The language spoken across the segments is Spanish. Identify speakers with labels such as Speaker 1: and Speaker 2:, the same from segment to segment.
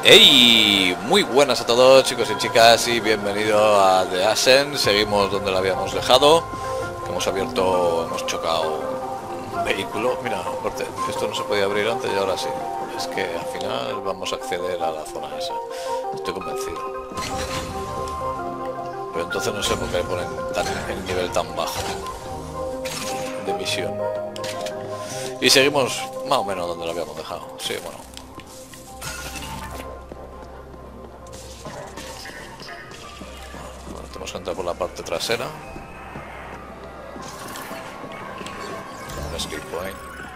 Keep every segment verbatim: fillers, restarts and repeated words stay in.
Speaker 1: Hey, muy buenas a todos chicos y chicas y bienvenido a The Ascent. Seguimos donde lo habíamos dejado, que hemos abierto, hemos chocado un vehículo. Mira, aparte, esto no se podía abrir antes y ahora sí. Es que al final vamos a acceder a la zona esa, estoy convencido. Pero entonces no sé por qué le ponen tan, el nivel tan bajo de misión. Y seguimos más o menos donde lo habíamos dejado. Sí, bueno. Tenemos que entrar por la parte trasera. Un escape point.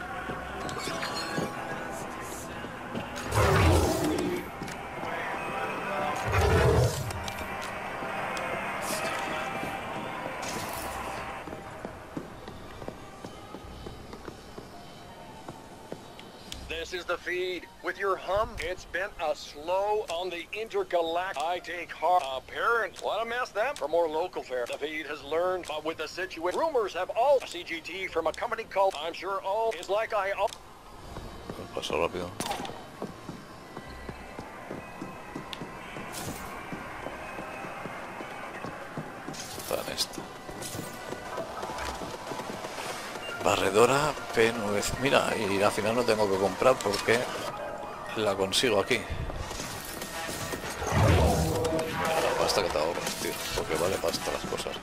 Speaker 2: This is the feed. With your hum, it's been a slow on the intergalactic. I take heart. Apparent. What a mess them. For more local fare, the feed has learned uh, with the situation. Rumors have all C G T from a company called I'm sure all is like I all.
Speaker 1: Paso rápido. Está en esto. Barredora P nueve. Mira, y al final no tengo que comprar porque la consigo aquí. La pasta que te ahorras, tío, porque vale pasta las cosas.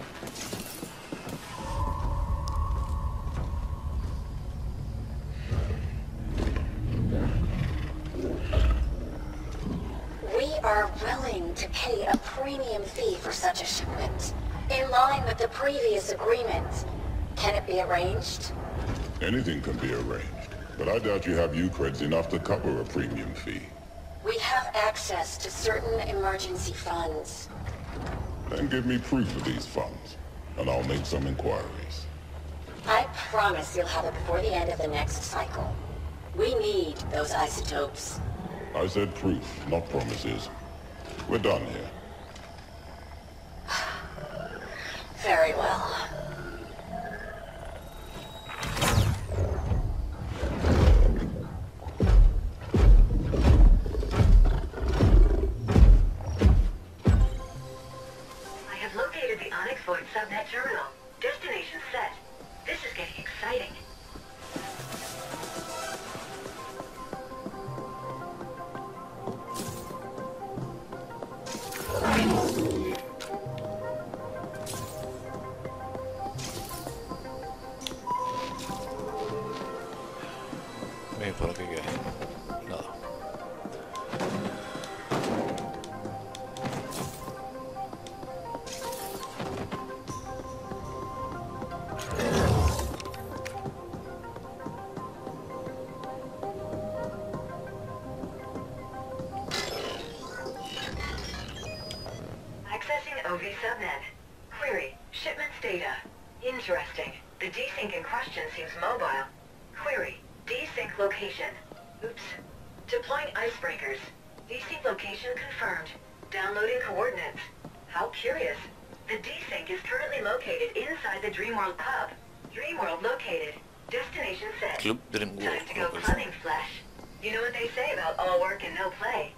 Speaker 3: We are willing to pay a premium fee for such a shipment, in line with the previous agreement. Can it be arranged?
Speaker 4: Anything can be arranged, but I doubt you have U-Creds enough to cover a premium fee.
Speaker 3: We have access to certain emergency funds.
Speaker 4: Then give me proof of these funds, and I'll make some inquiries.
Speaker 3: I promise you'll have it before the end of the next cycle. We need those isotopes.
Speaker 4: I said proof, not promises. We're done here.
Speaker 3: Very well.
Speaker 5: Void subnet terminal. Destination set. This is getting exciting.
Speaker 1: Ven por aquí que hay. Nada.
Speaker 5: O V subnet. Query. Shipments data. Interesting. The desync in question seems mobile. Query. Desync location. Oops. Deploying icebreakers. Desync location confirmed. Downloading coordinates. How curious. The desync is currently located inside the Dreamworld pub. Dreamworld located. Destination set.
Speaker 1: Club Dreamworld.
Speaker 5: Time to go clubbing, Flesh. You know what they say about all work and no play.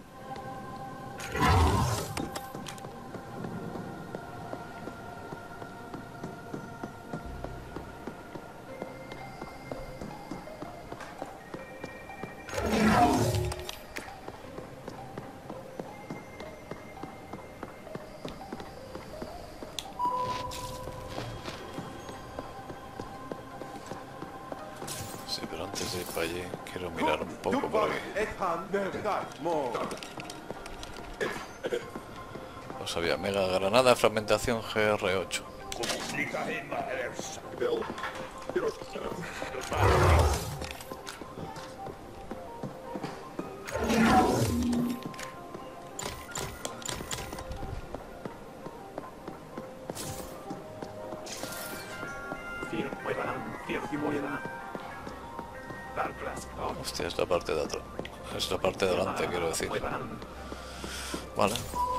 Speaker 1: Sí, pero antes de ir para allí quiero mirar un poco por aquí. No sabía. Mega granada, fragmentación G R ocho. Hostia, es la parte de atrás. Es la parte de delante, quiero decir. Vale.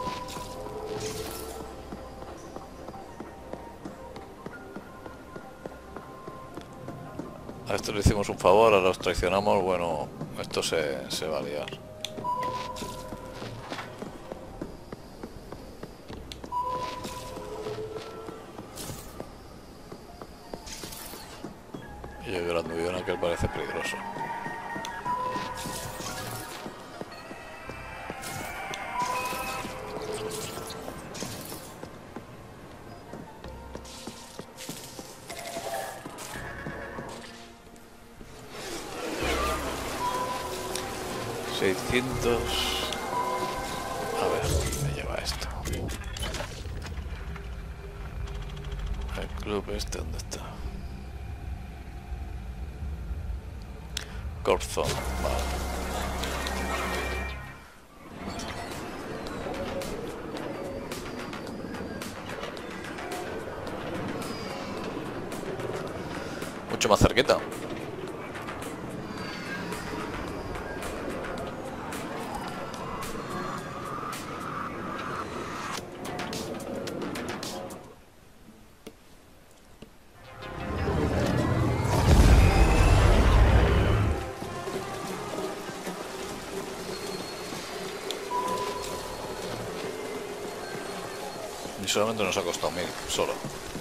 Speaker 1: A esto le hicimos un favor, ahora los traicionamos. Bueno, esto se, se va a liar. Y el grandullón que parece peligroso. seiscientos. A ver, me lleva esto. El club este, ¿dónde está? Corzo, vale. Mucho más cerquita. Y solamente nos ha costado mil, solo.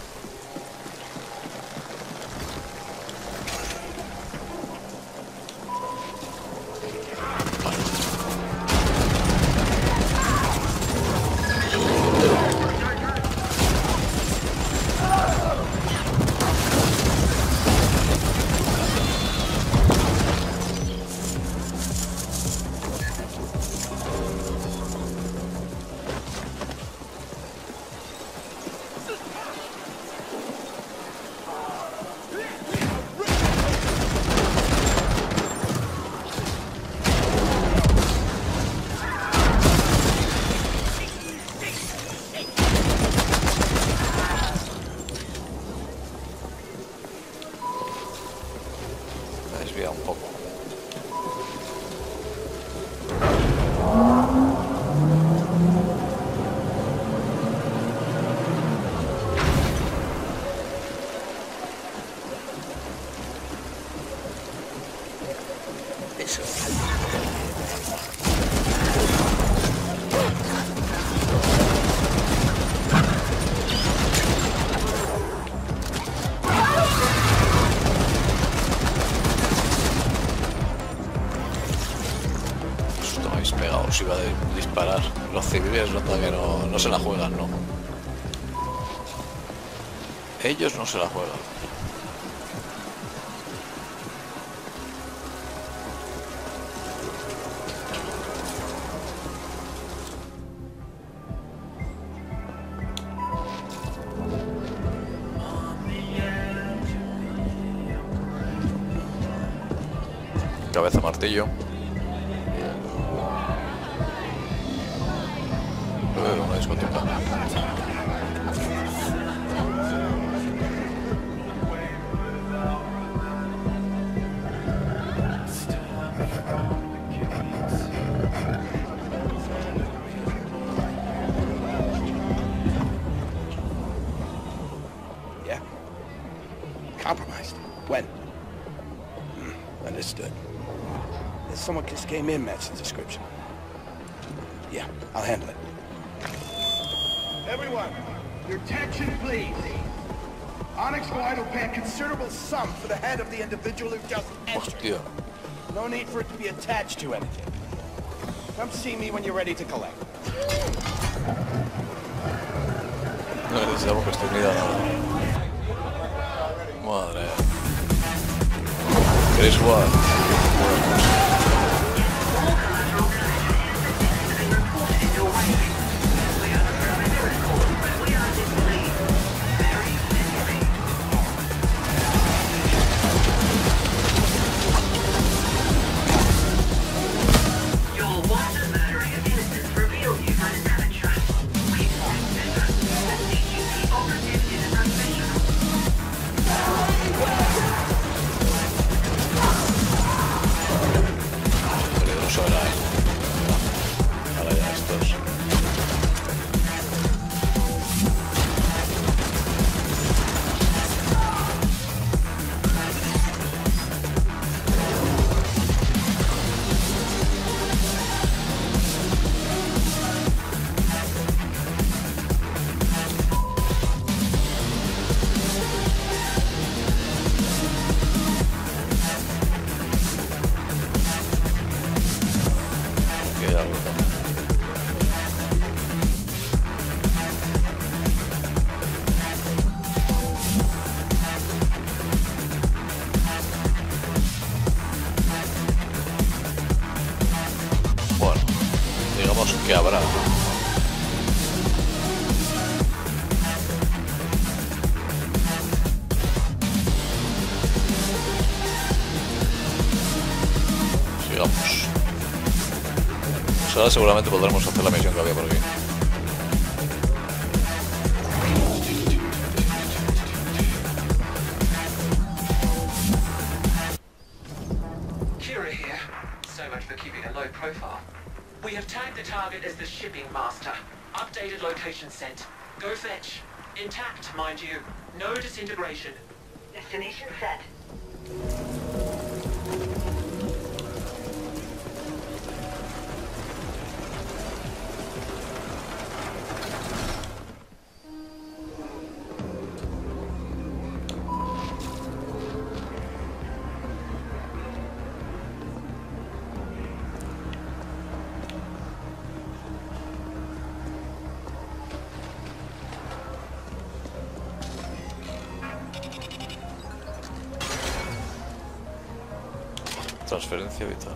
Speaker 1: Un poco. Eso. Pegado, os iba a disparar. Los civiles nota que no, no se la juegan, ¿no? Ellos no se la juegan. Cabeza martillo. Una discoteca.
Speaker 6: Yeah. Compromised. When? Hmm. Understood. Someone just came in, matched the description. Yeah, I'll handle it. Everyone, your attention, please. Onyx White will pay a considerable sum for the head of the individual who just entered.
Speaker 1: Hostia.
Speaker 6: No need for it to be attached to anything. Come see me when you're ready to collect.
Speaker 1: No necesitamos que esté unida a nada. Madre. Chris Watt. sigamos. Pues ahora seguramente podremos hacer la misión que había por aquí.
Speaker 7: Kira here. So much for keeping a low profile. We have tagged the target as the shipping master. Updated location sent. Go fetch. Intact, mind you. No disintegration.
Speaker 5: Destination set.
Speaker 1: Transferencia vital.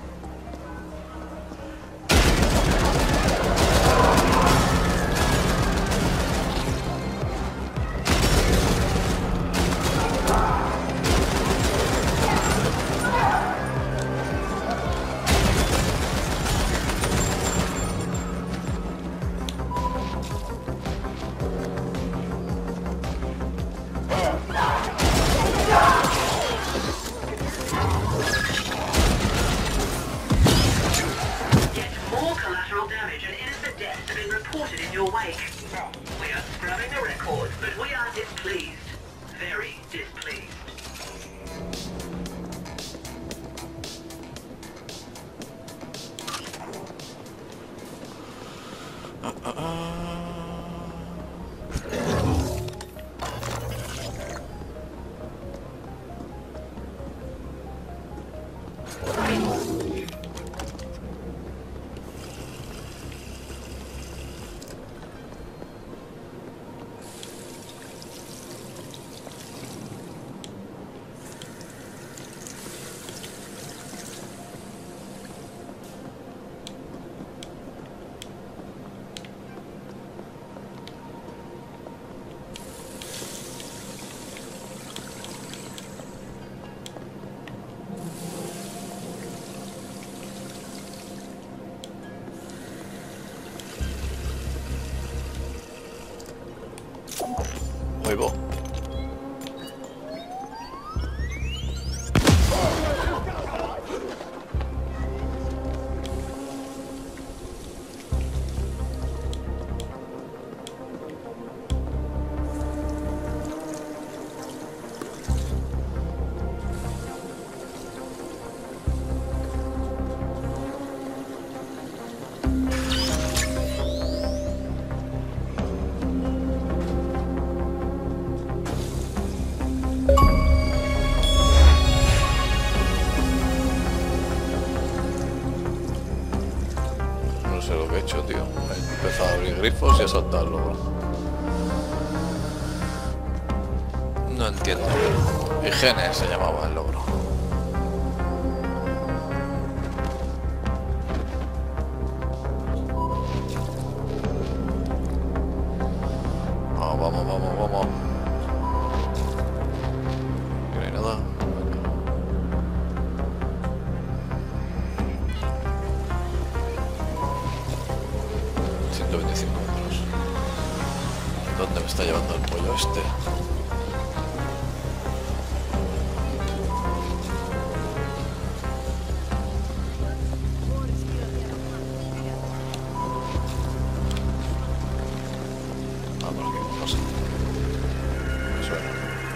Speaker 1: Nuevo. Grifos y a soltarlo. No entiendo. Higiene se llamaba el logro. Vamos, vamos, vamos, vamos. No hay nada. ciento veinticinco metros. ¿Dónde me está llevando el pollo este? Ah, por aquí, no sé. Me suena.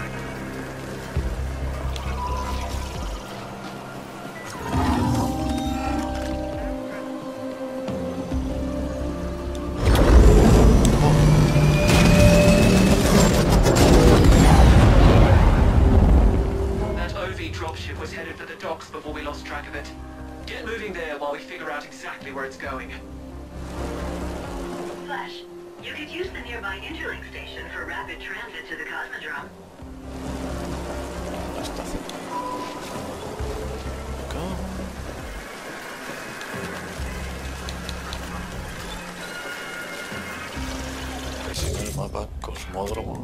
Speaker 7: Before we lost track of it. Get moving there while we figure out exactly where it's going.
Speaker 5: Flash, you could use the nearby Interlink station for rapid transit to the Cosmodrome.
Speaker 1: La estación. Acá. Ese es el mapa Cosmódromo.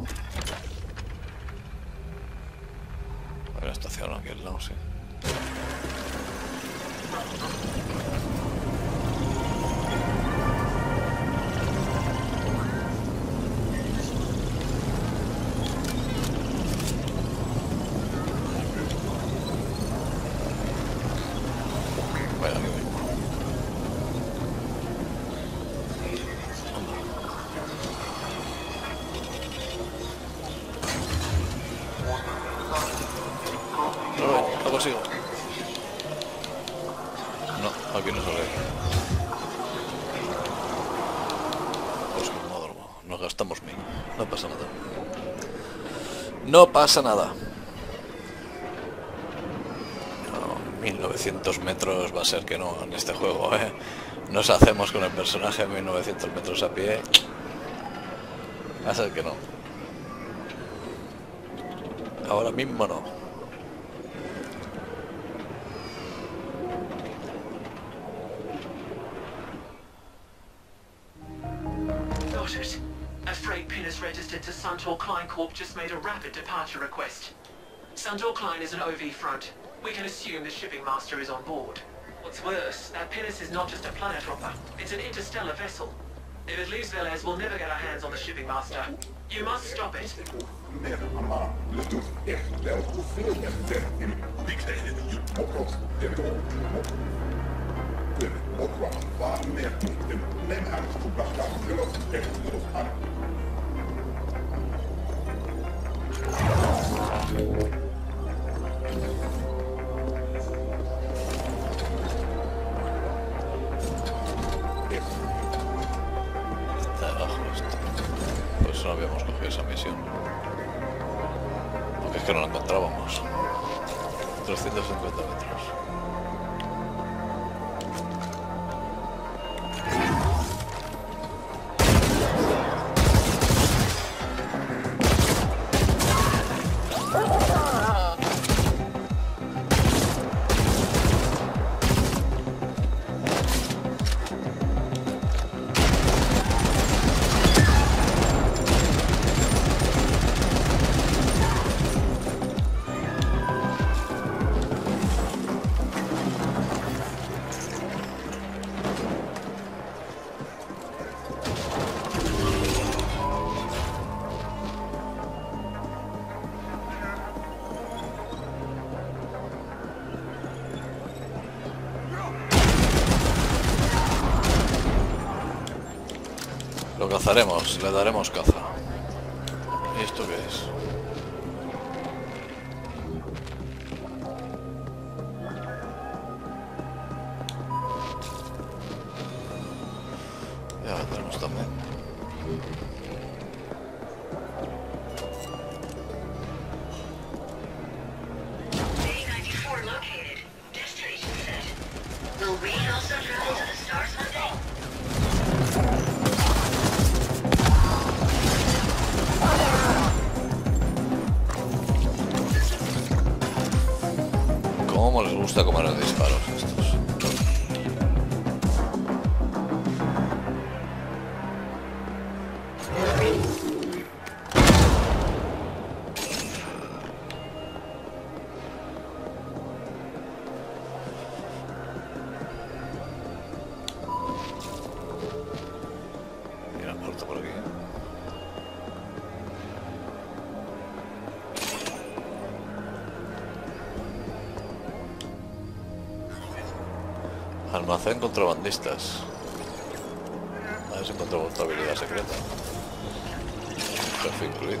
Speaker 1: Hay una estación aquí al lado, sí. Lo consigo. No, aquí no sale. Pues como duermo. Nos gastamos mil. No pasa nada. No pasa nada. No, mil novecientos metros va a ser que no en este juego, ¿eh? Nos hacemos con el personaje mil novecientos metros a pie. Va a ser que no. Ahora mismo no.
Speaker 7: A freight Pinnace registered to Suntor Klein Corp just made a rapid departure request. Suntor Klein is an O V front. We can assume the shipping master is on board. What's worse, that Pinnace is not just a planet hopper. It's an interstellar vessel. If it leaves Velez, we'll never get our hands on the shipping master. You must stop it.
Speaker 1: Está debajo esto. Pues no habíamos cogido esa misión. Porque es que no la encontrábamos. trescientos cincuenta metros. Lo cazaremos, le daremos caza. ¿Y esto qué es? Ya lo tenemos también.
Speaker 5: D ninety-four located. Destination set. Will Reed also travel to the stars one day?
Speaker 1: ¿Cómo les gusta comer los disparos estos? Mira, puerta por aquí. Almacén contrabandistas. A ver si encuentro otra habilidad secreta. Jefe incluido.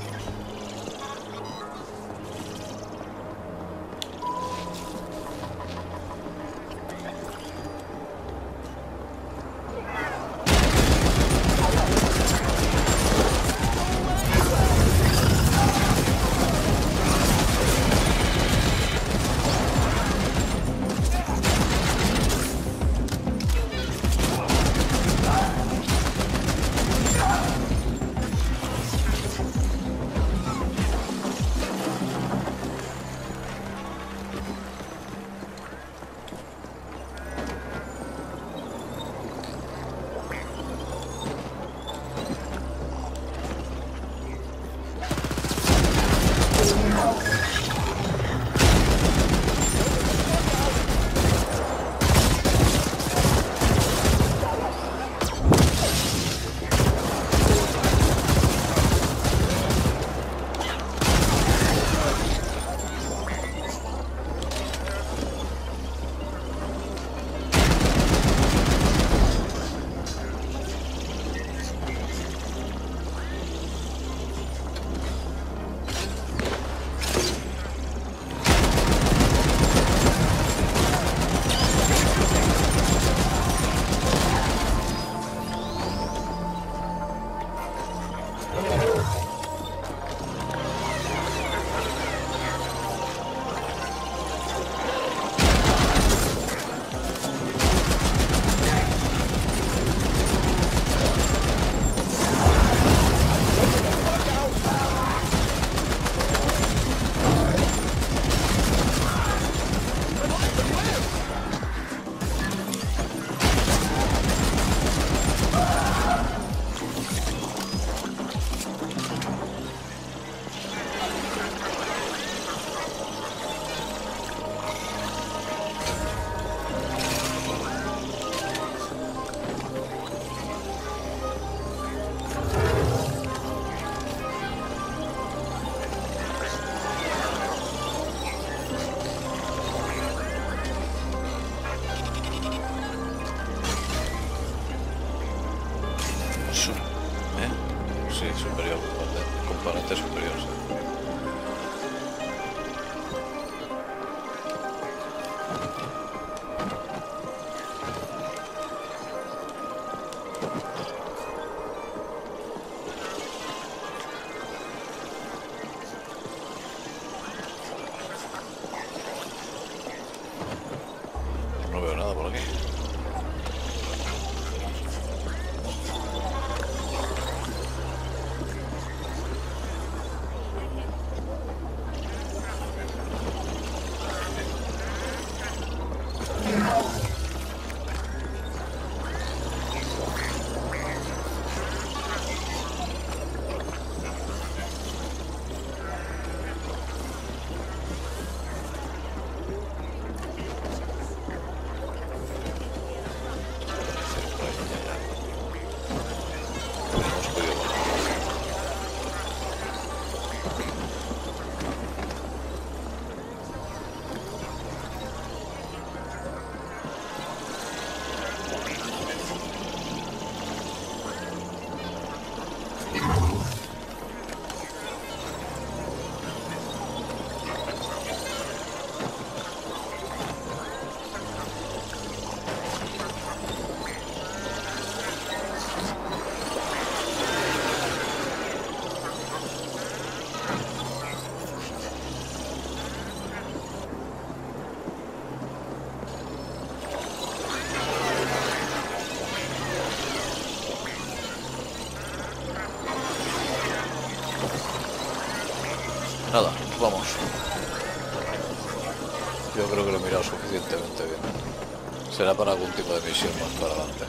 Speaker 1: Nada, vamos. Yo creo que lo he mirado suficientemente bien. Será para algún tipo de misión más para adelante.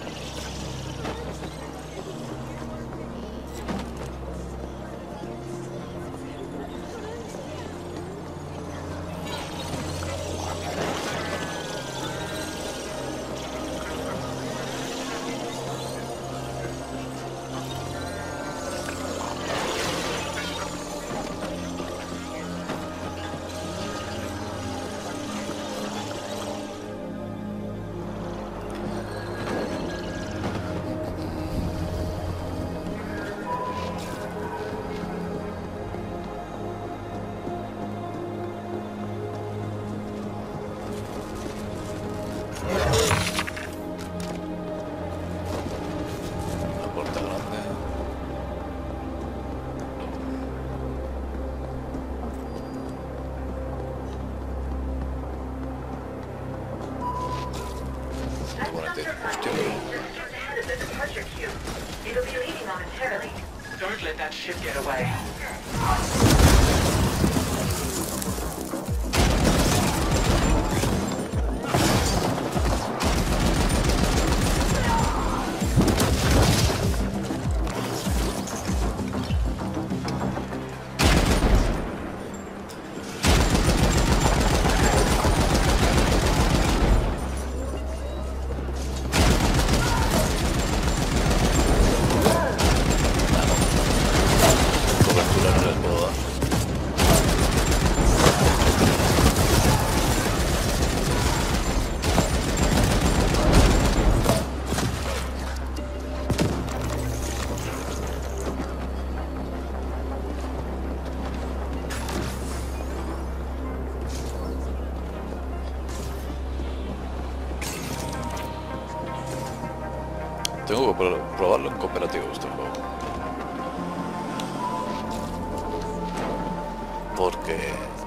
Speaker 7: Don't let that ship get away.
Speaker 1: Tengo que probarlo en cooperativo este juego. Porque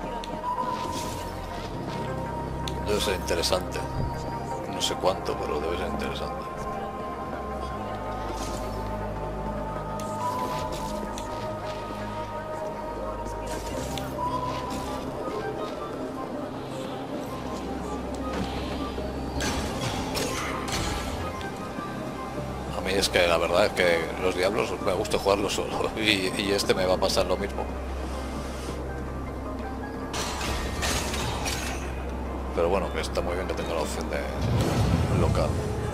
Speaker 1: debe ser interesante. No sé cuánto, pero debe ser interesante. Es que la verdad es que los Diablos me gusta jugarlo solo y, y este me va a pasar lo mismo. Pero bueno, que está muy bien que tenga la opción de local.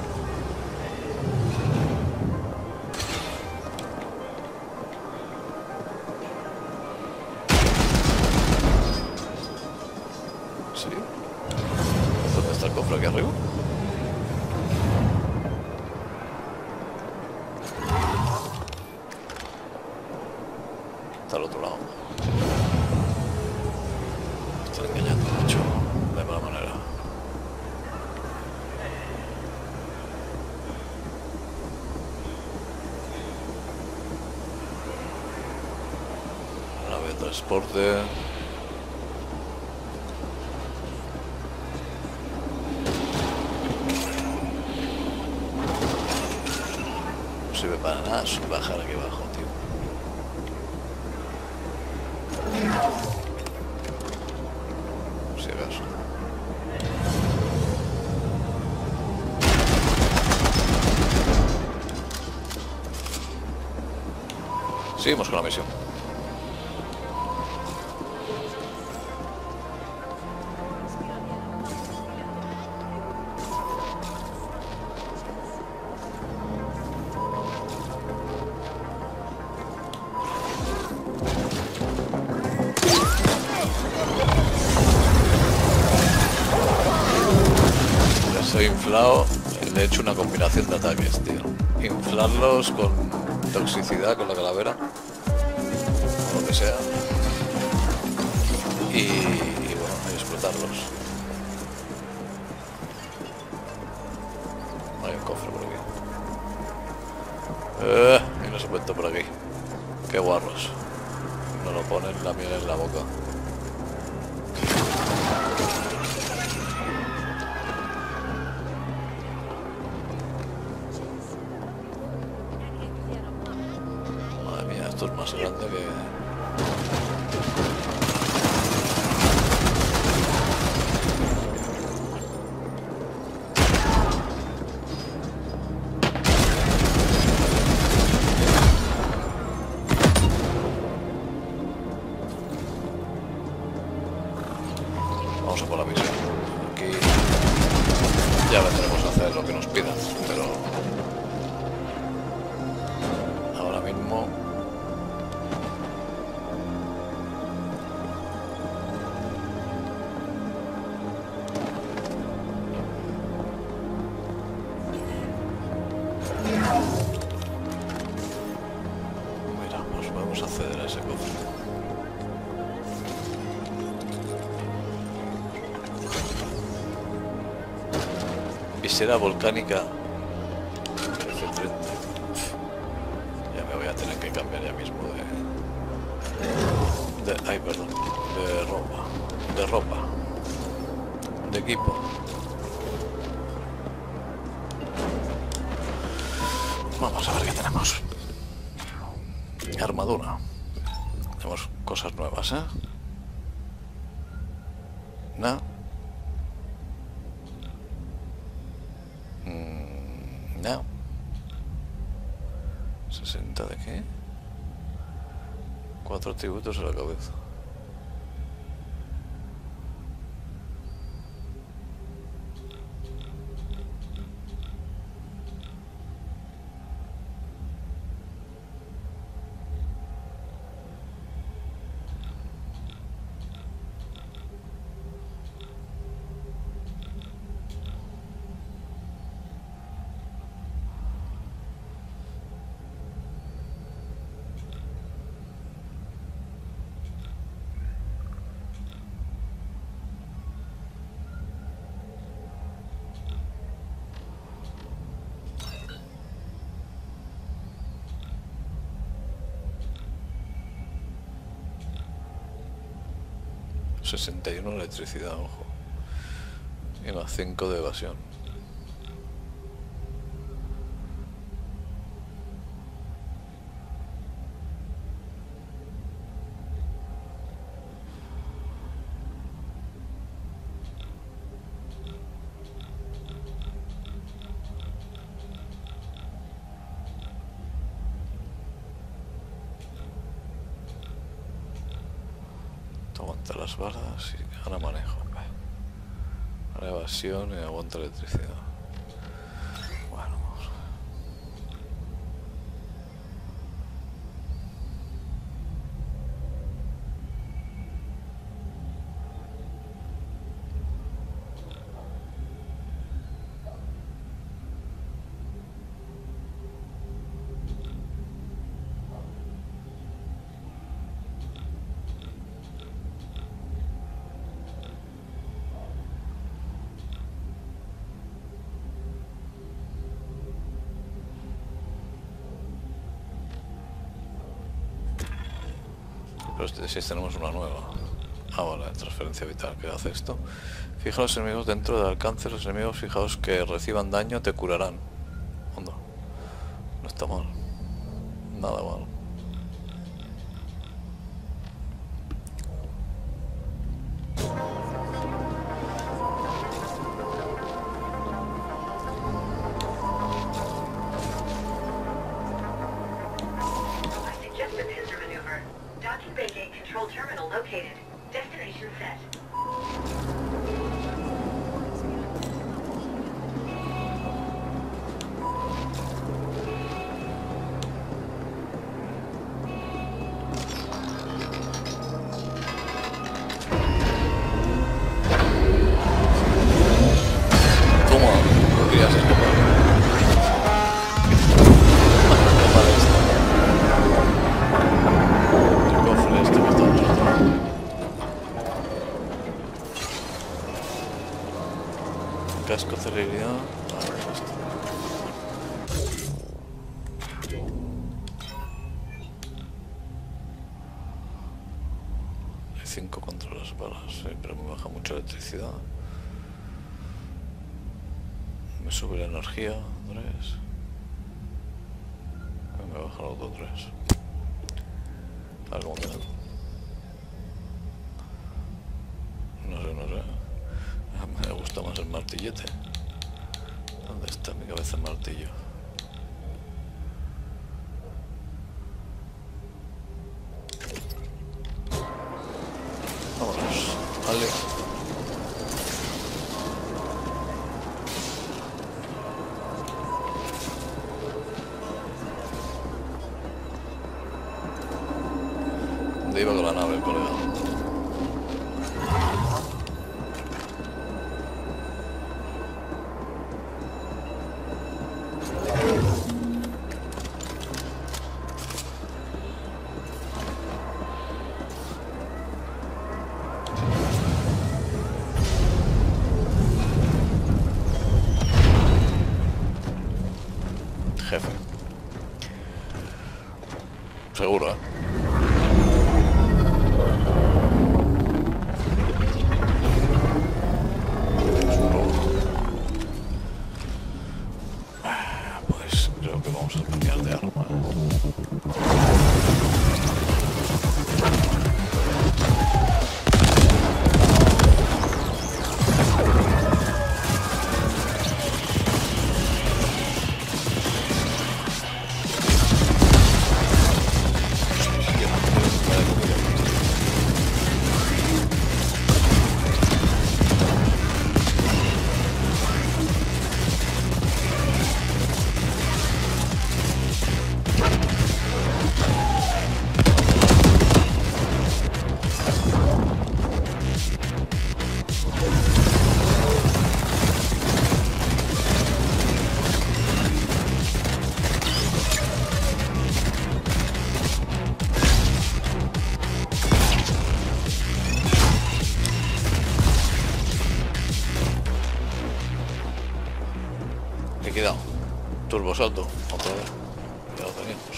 Speaker 1: ¿En serio? ¿Dónde está el cofre? ¿Aquí arriba? Al otro lado. Estoy engañando mucho de mala manera. Nave de transporte. No sirve para nada bajar aquí abajo, tío. Si acaso. Seguimos con la misión. He inflado, le he hecho una combinación de ataques, tío. Inflarlos con toxicidad, con la calavera, o lo que sea, y, y bueno, y explotarlos. Hay un cofre por aquí. Eh, y no se cuenta por aquí. Qué guarros. No lo ponen la miel en la boca. Esto es más grande que... vamos a por la misión. Aquí ya vendremos a hacer lo que nos pidan, pero ahora mismo mira, pues vamos a acceder a ese cofre. Visera volcánica F treinta. Ya me voy a tener que cambiar ya mismo de, de ay perdón de ropa de ropa de equipo. Vamos a ver qué tenemos. Armadura. Tenemos cosas nuevas, ¿eh? No. No. ¿sesenta de qué? Cuatro atributos a la cabeza. sesenta y uno de electricidad, ojo. Y más cinco de evasión. Aguanta las balas y ahora manejo. Ahora evasión y aguanta electricidad. Bueno, vamos. Pero este sí tenemos una nueva. Ah, vale, transferencia vital. ¿Qué hace esto? Fija a los enemigos dentro del alcance. Los enemigos fijaos que reciban daño te curarán. Onda. No está mal. Nada mal. Casco celeridad. Vale, basta. Hay cinco contra las balas, sí, pero me baja mucha electricidad. Me sube la energía, tres. Me baja los otros tres. A ver cómo queda. No sé, no sé. Me gusta más el martillete. ¿Dónde está mi cabeza el martillo? Vámonos, vale. seguro, ¿eh? Pues creo que vamos a cambiar de arma. Liquidado. Turbo salto. Otra vez. Ya lo teníamos.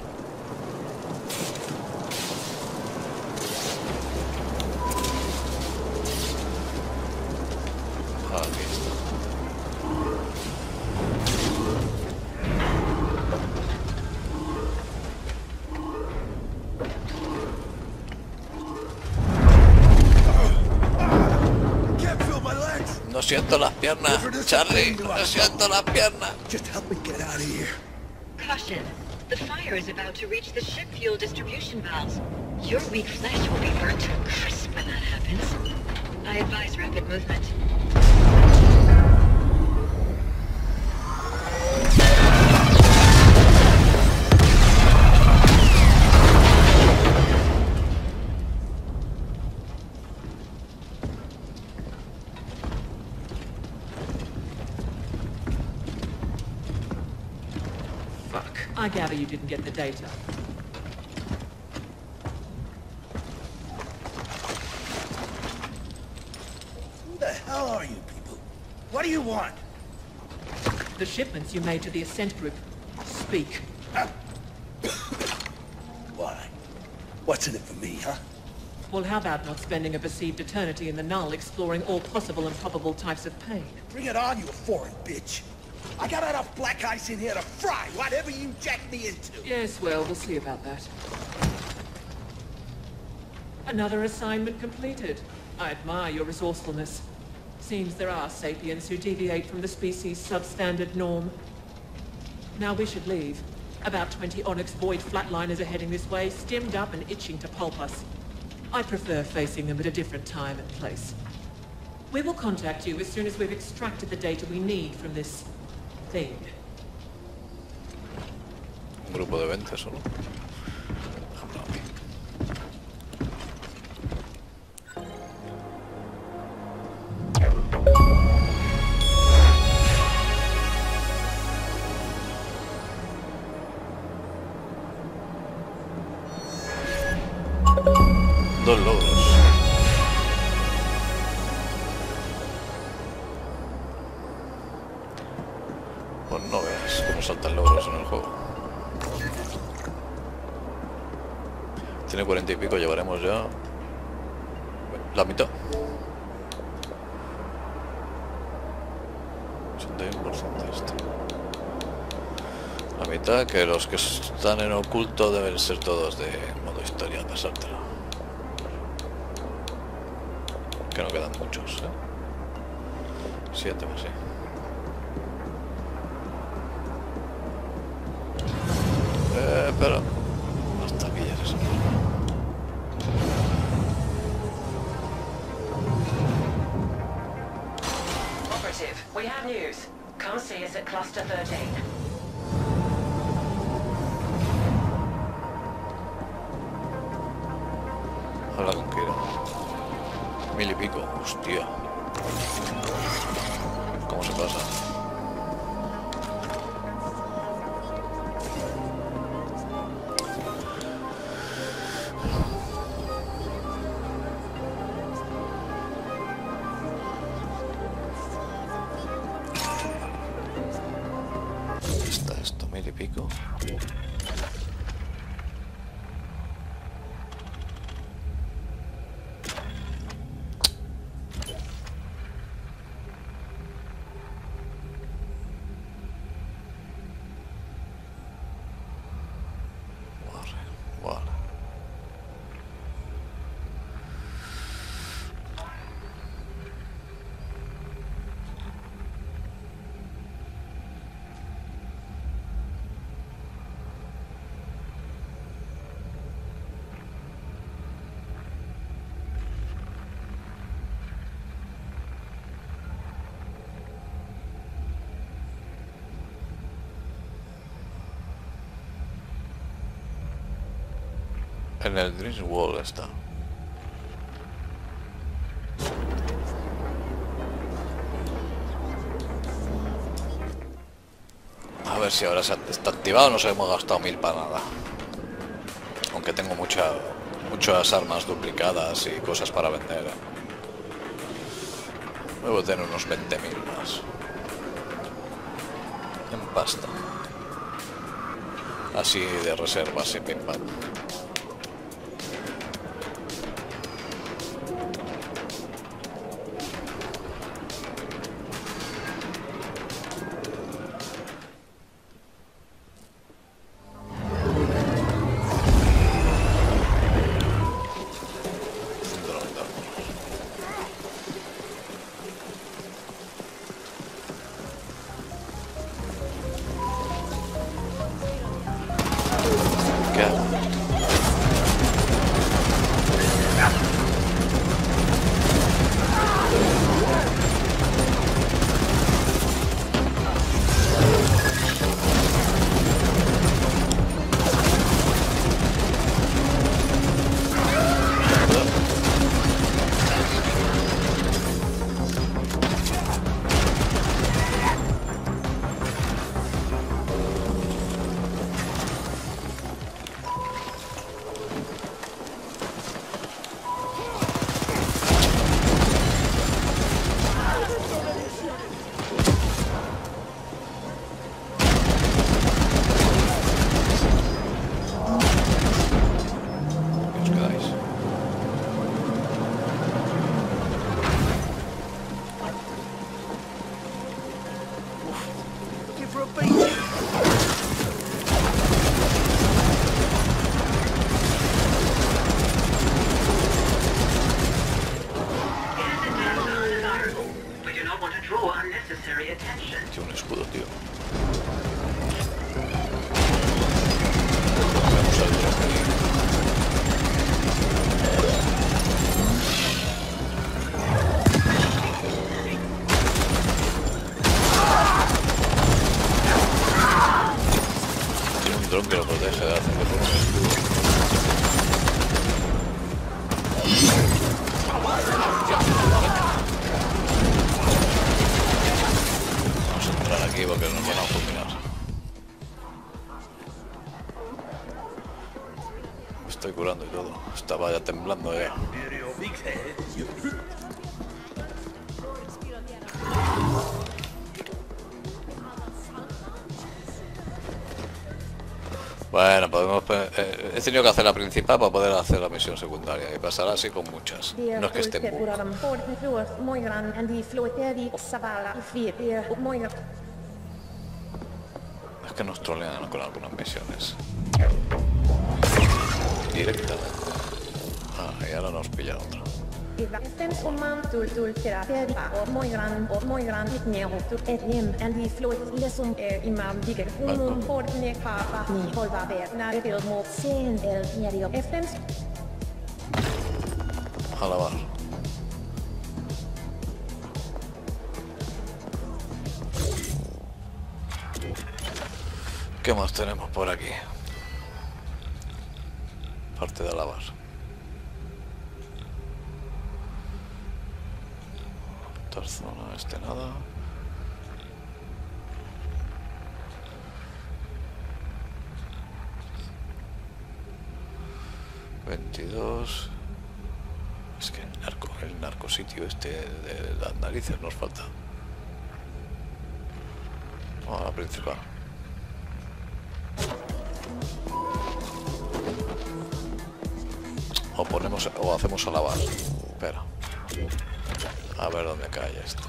Speaker 1: Aquí está. No siento las piernas, Charlie. No siento las piernas.
Speaker 6: Just help me get out of here.
Speaker 5: Caution. The fire is about to reach the ship fuel distribution valves. Your weak flesh will be burnt to a crisp when that happens. I advise rapid movement.
Speaker 7: I gather you didn't get the data.
Speaker 6: Who the hell are you people? What do you want?
Speaker 7: The shipments you made to the Ascent Group. Speak.
Speaker 6: Why? What's in it for me, huh?
Speaker 7: Well, how about not spending a perceived eternity in the Null exploring all possible and probable types of pain?
Speaker 6: Bring it on, you foreign bitch. I got enough black ice in here to fry whatever you jack me into.
Speaker 7: Yes, well, we'll see about that. Another assignment completed. I admire your resourcefulness. Seems there are sapiens who deviate from the species' substandard norm. Now we should leave. About twenty Onyx Void flatliners are heading this way, stimmed up and itching to pulp us. I prefer facing them at a different time and place. We will contact you as soon as we've extracted the data we need from this thing.
Speaker 1: Un grupo de venta solo. Déjamelo a mí. Dos logros. Pues no veas cómo saltan logros en el juego. Tiene cuarenta y pico, llevaremos ya la mitad. ochenta y uno por ciento esto. La mitad, que los que están en oculto deben ser todos de modo historia, pasártelo. Que no quedan muchos, ¿eh? Siete o así. Eh, pero las taquillas eso.
Speaker 5: Operative, we have news. Come see us at Cluster thirteen.
Speaker 1: Habla con Kira. Mil y pico, hostia. ¿Cómo se pasa? ¿Dónde está esto? Mil y pico. En el Dreams Wall está. A ver si ahora se está activado. Nos hemos gastado mil para nada. Aunque tengo mucha, muchas armas duplicadas y cosas para vender. Voy a tener unos veinte mil más. En pasta. Así de reservas y pim pam. Tiene un escudo, tío. Vamos al drop aquí. Tiene un dron que lo protege de hacer que ponga un escudo. Aquí porque nos van a fulminar. Me estoy curando y todo. Estaba ya temblando ya. Bueno, podemos... Eh, he tenido que hacer la principal para poder hacer la misión secundaria. Y pasará así con muchas. No es que estén muy... Es que nos trolean con algunas misiones. Directa. Ah, y ahora nos pilla otra. A lavar. ¿Qué más tenemos por aquí? Parte de lavar. Otra zona, este nada. veintidós. Es que el narco, el narcositio este de las narices nos falta. Vamos a la principal. O ponemos o hacemos a lavar. Espera. A ver dónde cae esto.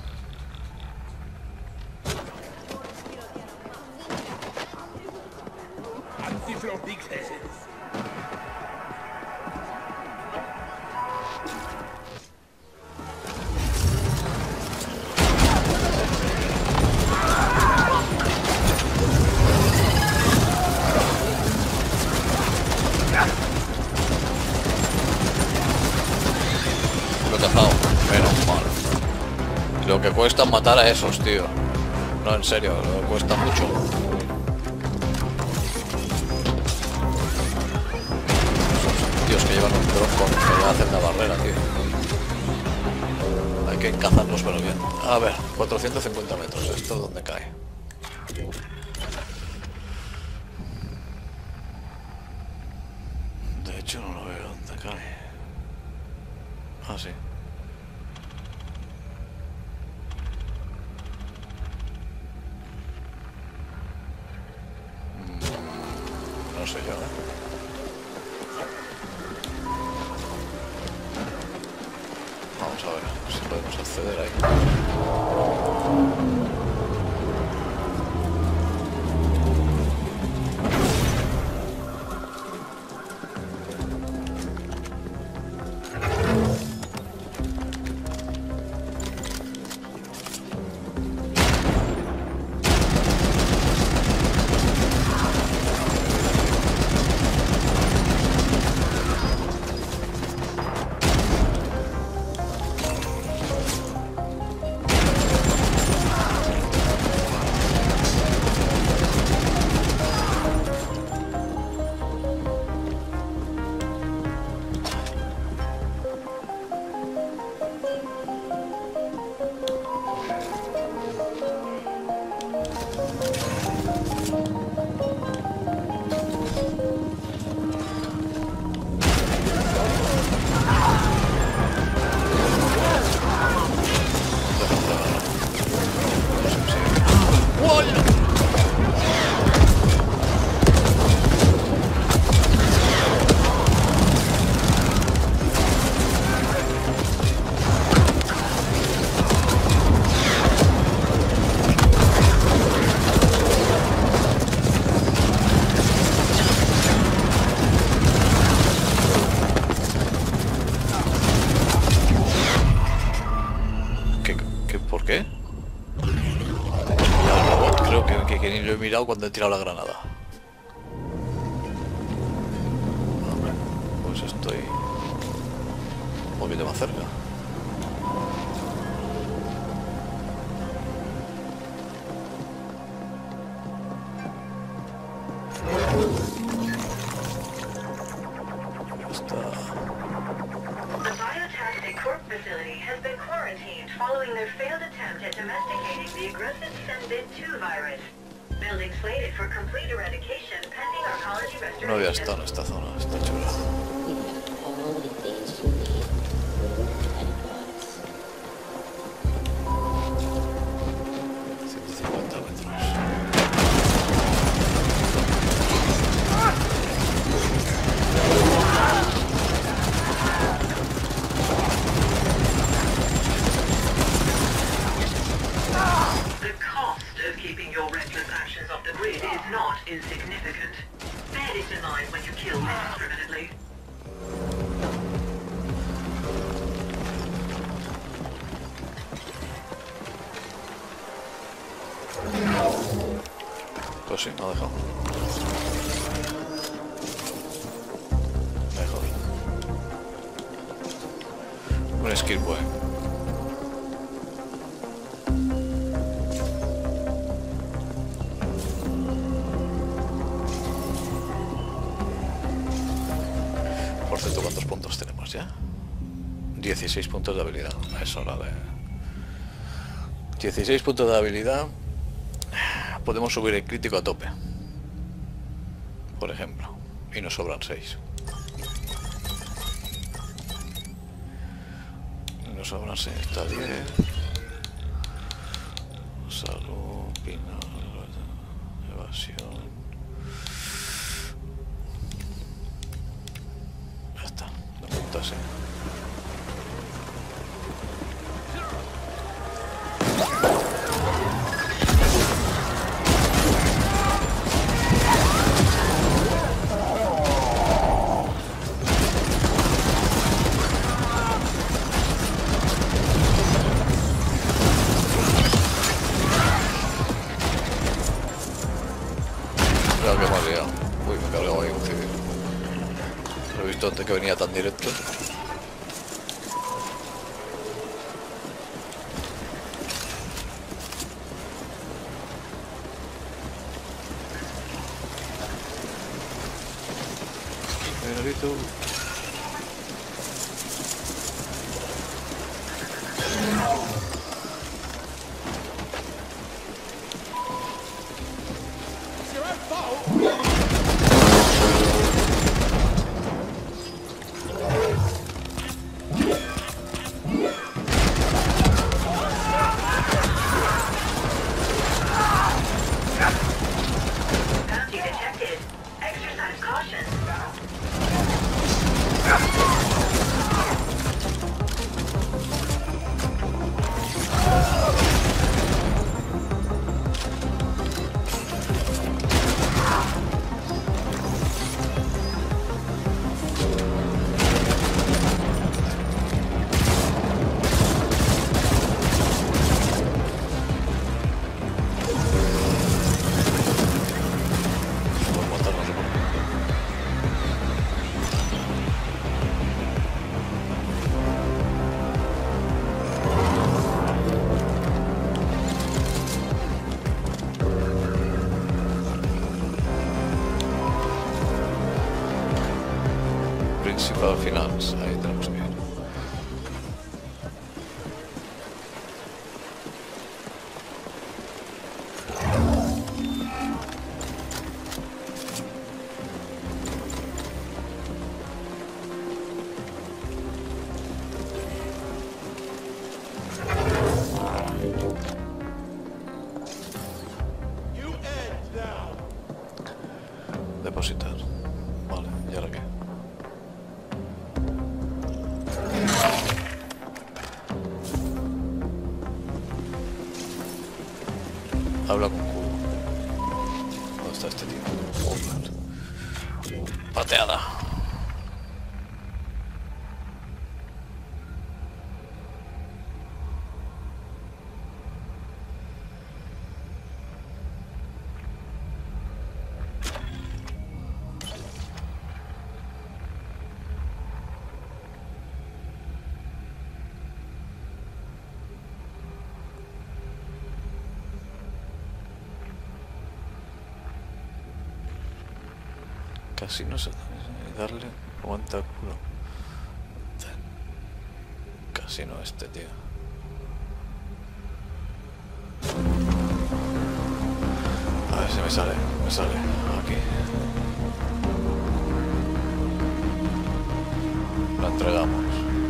Speaker 1: Menos mal. Lo que cuesta matar a esos, tío. No, en serio, lo que cuesta mucho. los que llevan un dron con que hacen la barrera, tío. Hay que cazarlos pero bien. A ver, cuatrocientos cincuenta metros, ¿esto dónde cae? De hecho no lo veo dónde cae. Ah, sí. Mm, no sé yo, ¿eh? Vamos a ver si podemos acceder ahí. Que ni lo he mirado cuando he tirado la granada. Hombre, pues estoy un poquito más cerca. Está...
Speaker 5: The Biotastic Corp facility has been quarantined following their failed attempt at domesticating the aggressive Senbit two virus. Building slated for complete eradication pending arcology restoration.
Speaker 1: No había estado en esta zona, está chula. ciento cincuenta metros.
Speaker 5: The cost of keeping your reckless actions off the grid is not insignificant. Bear this in mind when you kill indiscriminately.
Speaker 1: Pues sí, no ha dejado. Mejor. Un skill point. Por cierto, ¿cuántos puntos tenemos ya? dieciséis puntos de habilidad. Es hora de... dieciséis puntos de habilidad. Podemos subir el crítico a tope, por ejemplo, y nos sobran seis. Y nos sobran seis, está diez. Salud, pinal, evasión. Ya está, de momento así. Creo que me ha liado. Uy, me he cargado ahí un civil. Lo he visto antes que venía tan directo. Miradito. pero al final ahí tenemos que ir. Depositar. Vale, ¿y ahora qué? Habla con Q. ¿Dónde está este tío? Joder. Pateada. Casi no sé darle aguanta el culo. Casi no este tío. A ver si me sale, me sale aquí. La entregamos.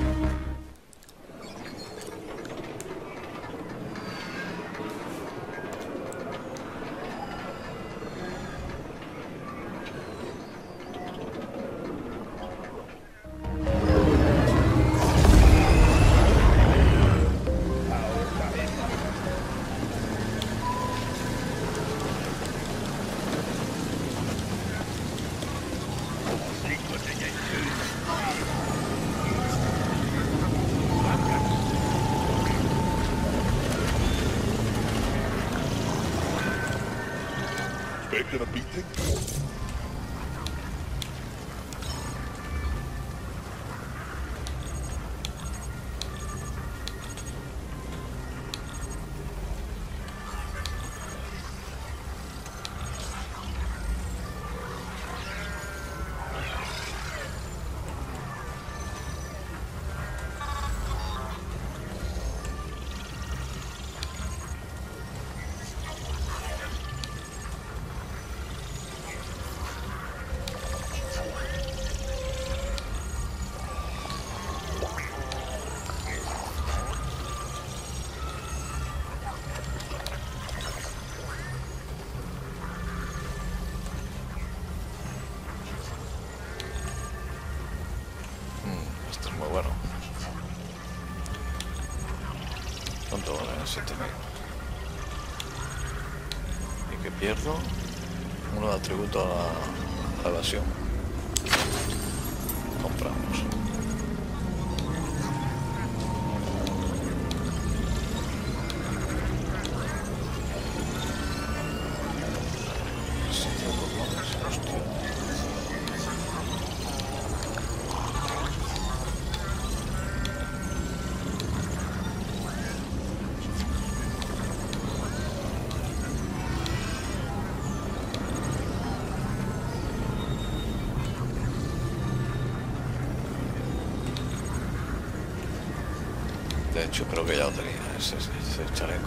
Speaker 4: Expecting a beating?
Speaker 1: Esto es muy bueno. ¿Cuánto vale? siete mil. ¿Y qué pierdo? Uno de atributo a la, a la evasión. Compramos. Siete pulmones, hostia. De hecho, creo que ya lo tenía, ese, ese chaleco.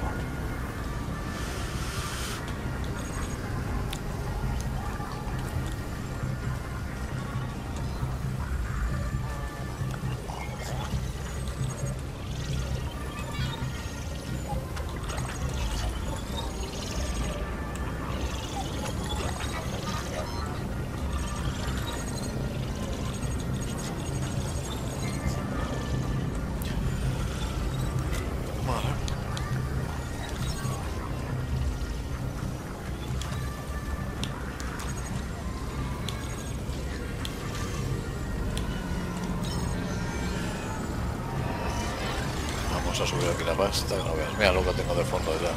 Speaker 1: Vamos a subir aquí la pasta, que no veas. Mira lo que tengo de fondo ya.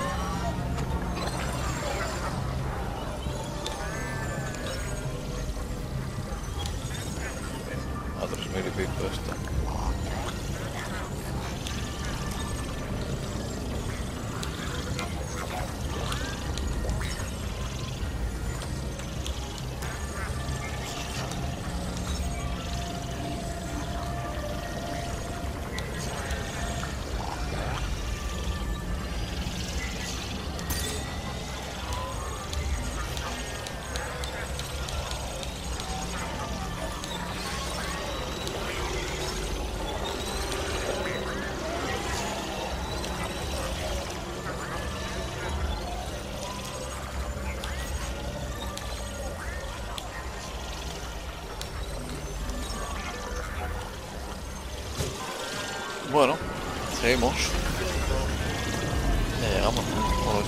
Speaker 1: A tres mil y pico esta. Bueno, seguimos. Ya llegamos. Vamos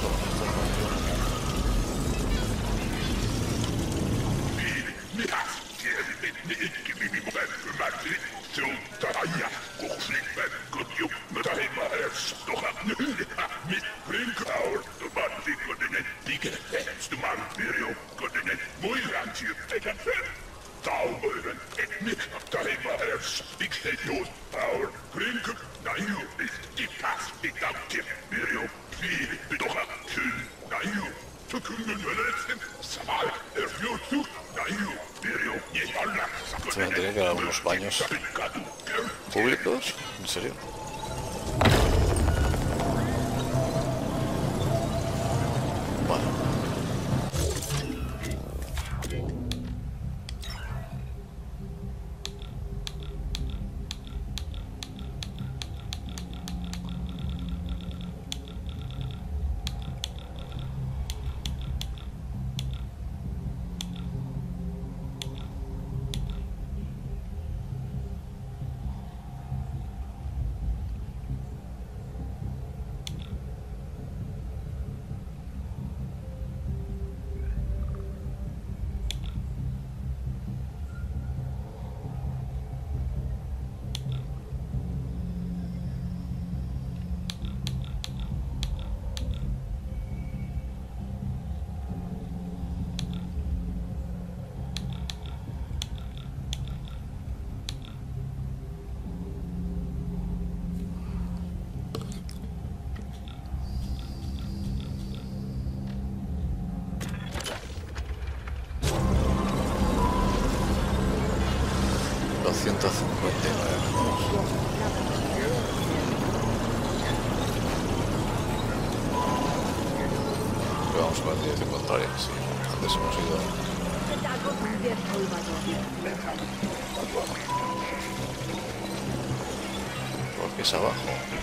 Speaker 1: Se me tendría que dar unos baños públicos, ¿en serio? Bueno. doscientos cincuenta y nueve minutos. Pero vamos con la dirección contraria, sí. Antes hemos ido. Porque es abajo.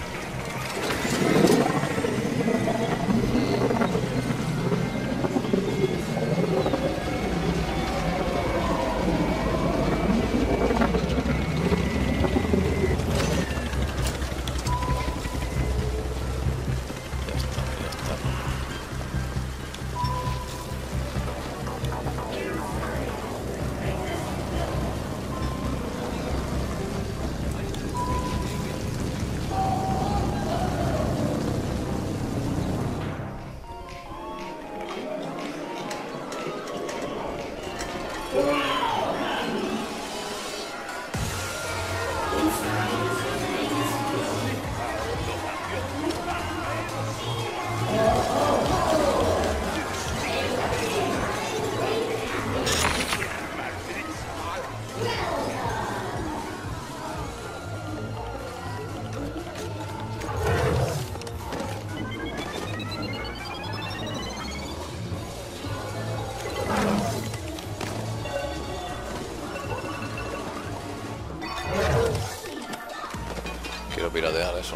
Speaker 1: Quiero piratear eso.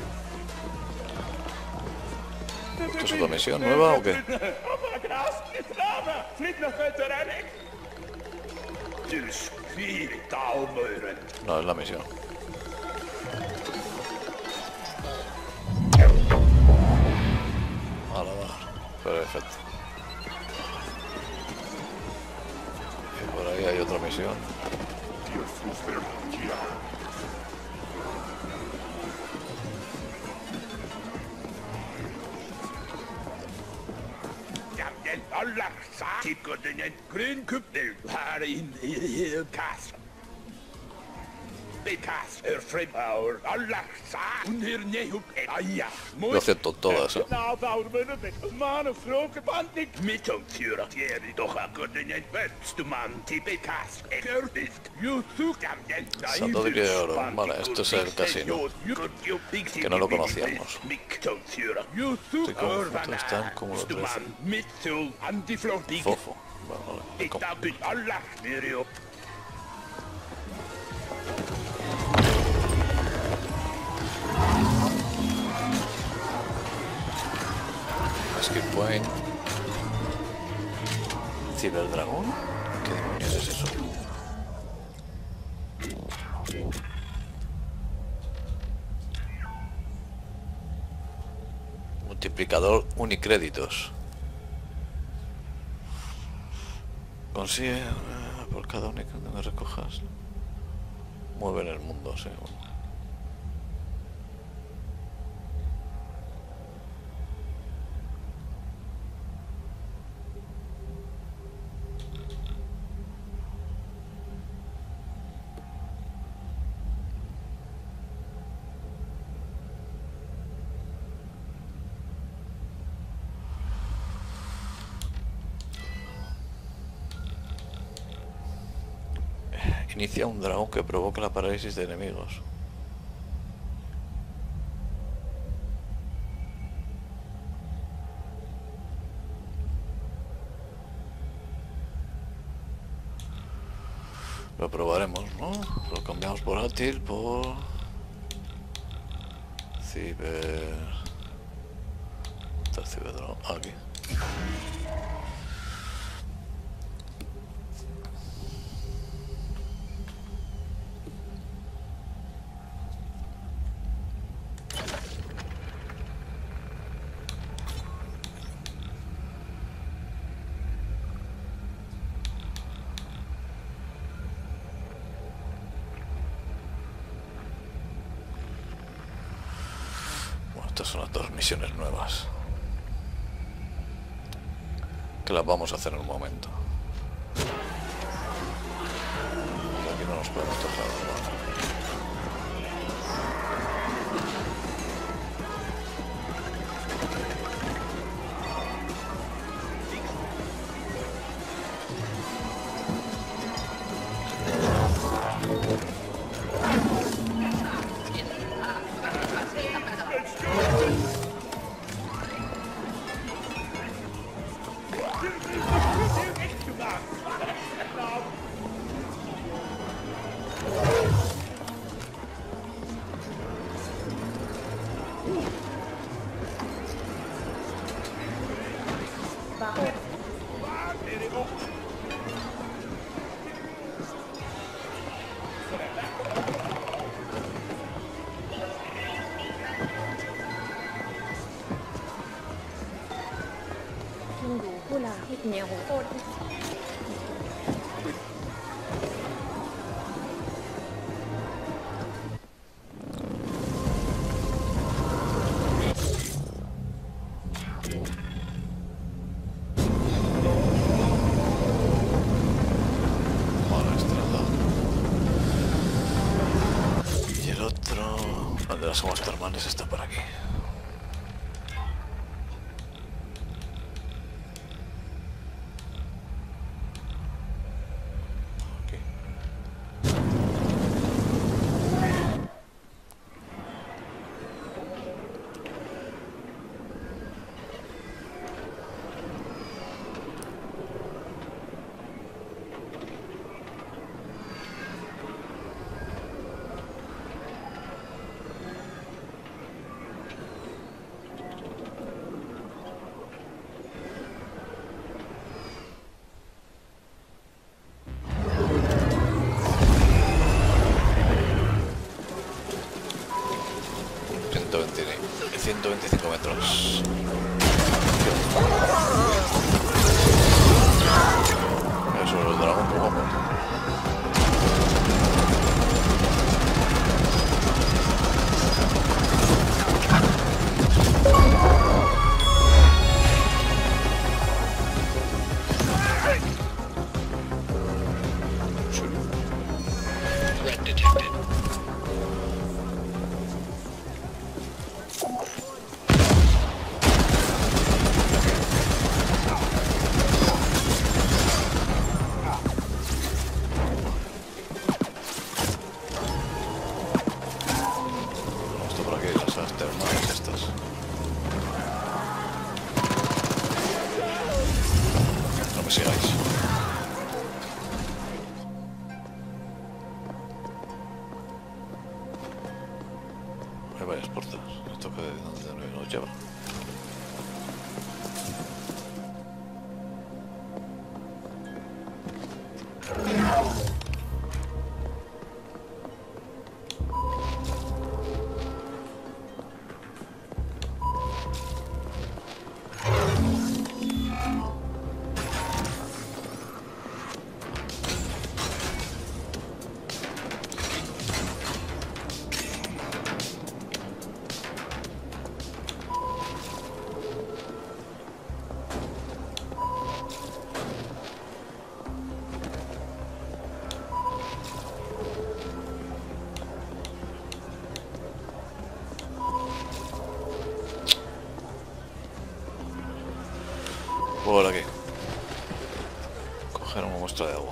Speaker 1: ¿Esto es otra misión nueva o qué? No, es la misión. A la va. Perfecto. Y por ahí hay otra misión.
Speaker 6: Alla sakikodinen grünkupnel här inne i kassan. Bekas er fredbauer alla sa under nehuk aja.
Speaker 1: Lo acepto todo eso.
Speaker 6: Nou, vouwen met man of vroke bandnik. Met om tjura tjeri doch akodinen beste man till bekas er ist. You took am den.
Speaker 1: Santo de oro. Vale, esto es el casino. Que no lo conocíamos. Estoy confuso, están como los trece. Fofo. Vale, vale. Skill Point. Ciberdragón. ¿Qué demonios es eso? Multiplicador unicréditos. Consigue eh, por cada unicrédito que recojas. Mueve en el mundo, sí. Inicia un dragón que provoca la parálisis de enemigos. Lo probaremos, ¿no? Lo cambiamos por átil por... Ciber... Está Ciberdrón, aquí. Estas son las dos misiones nuevas que las vamos a hacer en un momento. Aquí no nos podemos tocar, ¿no? Somos termales, está por aquí. ciento veinticinco metros. Eso es el dragón que vamos.
Speaker 2: Threat detected.
Speaker 1: Hay varias puertas. Esto que donde nos lleva. Por aquí. Coger una muestra de agua.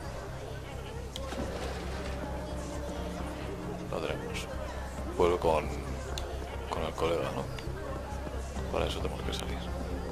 Speaker 1: Lo tenemos. Vuelvo con, con el colega, ¿no? Para eso tenemos que salir.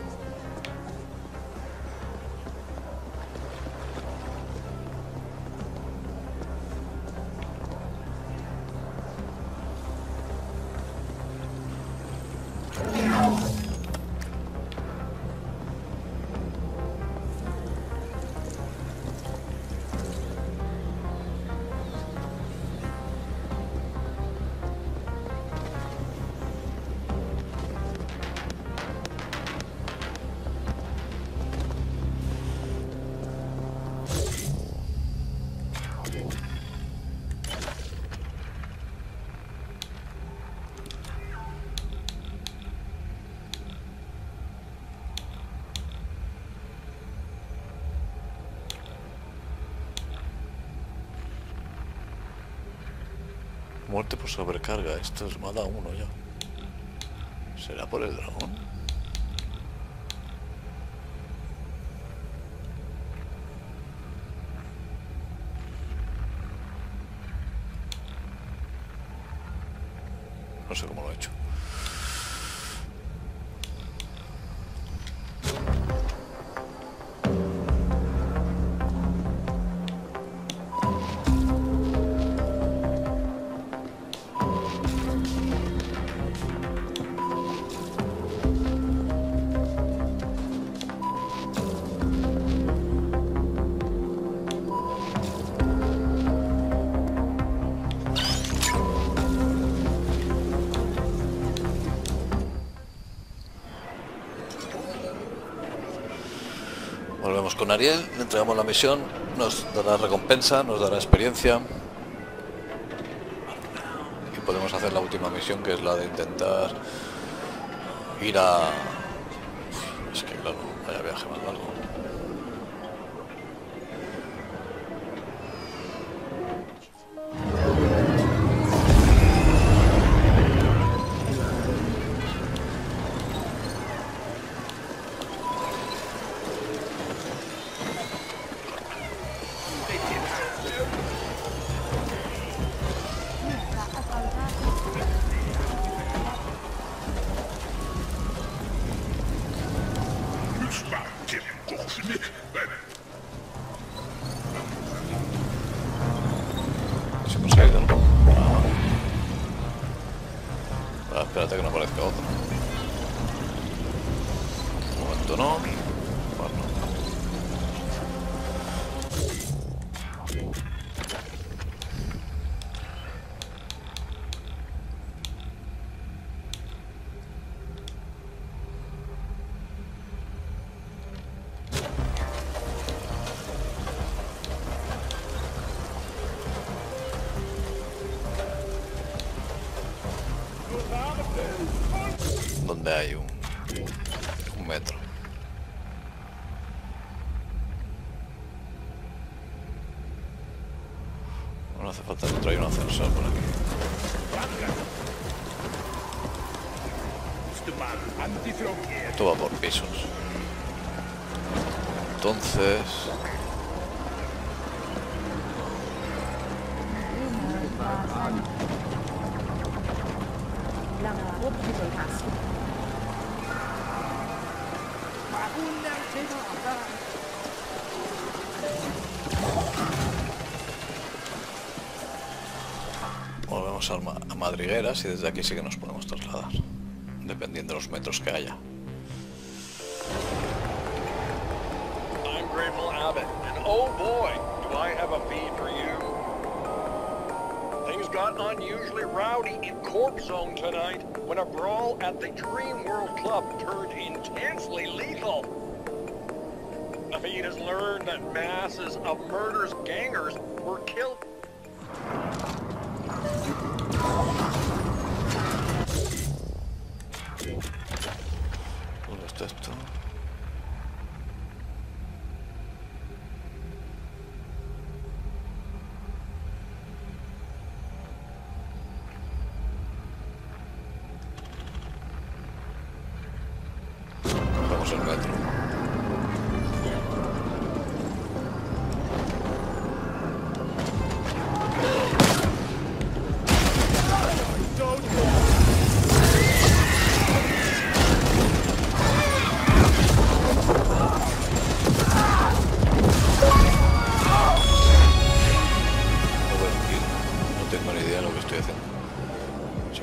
Speaker 1: Muerte por sobrecarga. Esto es mata a uno ya. ¿Será por el dragón? No sé cómo lo he hecho. Volvemos con Ariel, le entregamos la misión, nos dará recompensa, nos dará experiencia y podemos hacer la última misión, que es la de intentar ir a... Es que claro, vaya viaje más largo. Espérate que no aparezca otro. Un momento, no. Bueno. Donde hay un, un metro. No hace falta que traiga un ascensor por aquí. Esto va por pisos. Entonces... Volvemos a, a Madrigueras y desde aquí sí que nos podemos trasladar, dependiendo de los metros que haya.
Speaker 2: I'm Grateful Abbott, and oh boy, do I have a feed for you. Things got unusually rowdy in Corp Zone tonight when a brawl at the Dream World Club turned intensely lethal. The feed has learned that masses of murderous gangers were killed.
Speaker 1: ¿Dónde está esto? Vamos al metro.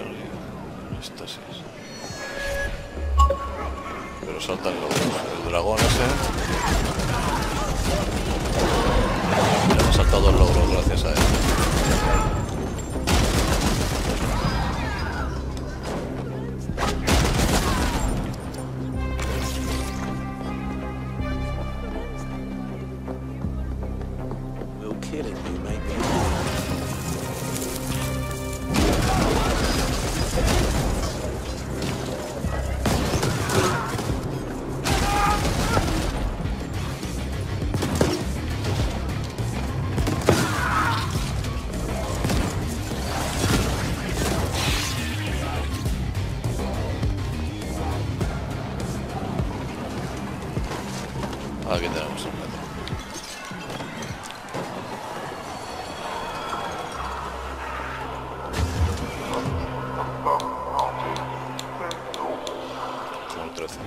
Speaker 1: Estasis. Pero saltan los, el dragón ese. Le hemos saltado el logro gracias a él. Aquí tenemos el metro. Como el trece.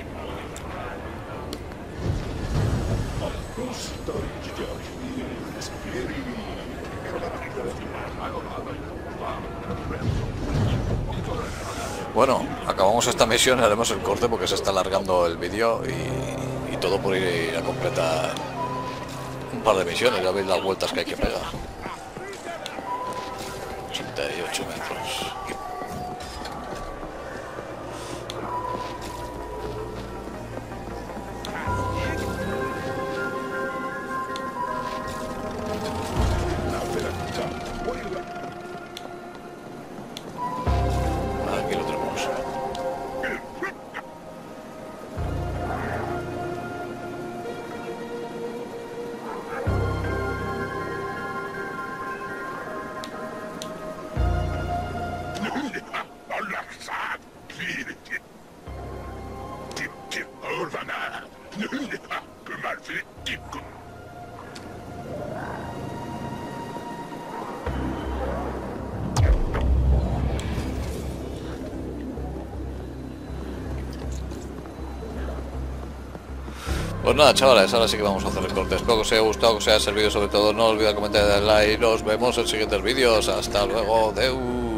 Speaker 1: Bueno, acabamos esta misión y haremos el corte porque se está alargando el vídeo y, y todo por ir a completar un par de misiones. Ya veis las vueltas que hay que pegar. ochenta y ocho metros. Aquí lo tenemos. Pues nada, chavales, ahora sí que vamos a hacer el corte. Espero que os haya gustado, que os haya servido. Sobre todo, no olvidéis comentar y dar like. Nos vemos en siguientes vídeos. Hasta luego. Deu.